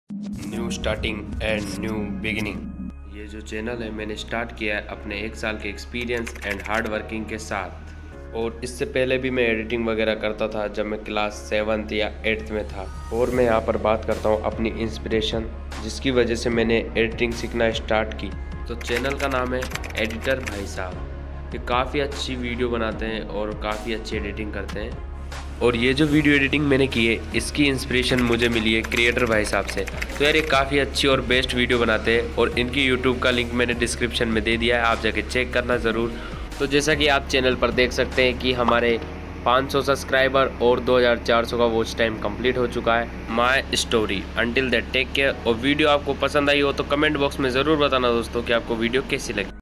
New starting and new beginning. ये जो channel है मैंने स्टार्ट किया है अपने 1 साल के एक्सपीरियंस एंड हार्ड वर्किंग के साथ। और इससे पहले भी मैं एडिटिंग वगैरह करता था जब मैं क्लास 7th या 8th में था। और मैं यहाँ पर बात करता हूँ अपनी इंस्पिरेशन जिसकी वजह से मैंने एडिटिंग सीखना स्टार्ट की। तो चैनल का नाम है एडिटर भाई साहब। ये काफ़ी अच्छी वीडियो बनाते हैं और काफ़ी अच्छी एडिटिंग करते हैं। और ये जो वीडियो एडिटिंग मैंने की है इसकी इंस्पिरेशन मुझे मिली है क्रिएटर भाई साहब से। तो यार ये काफ़ी अच्छी और बेस्ट वीडियो बनाते हैं और इनकी यूट्यूब का लिंक मैंने डिस्क्रिप्शन में दे दिया है, आप जाके चेक करना ज़रूर। तो जैसा कि आप चैनल पर देख सकते हैं कि हमारे 500 सब्सक्राइबर और 2400 का वॉच टाइम कंप्लीट हो चुका है। My story until that take care. और वीडियो आपको पसंद आई हो तो कमेंट बॉक्स में ज़रूर बताना दोस्तों कि आपको वीडियो कैसी लगी।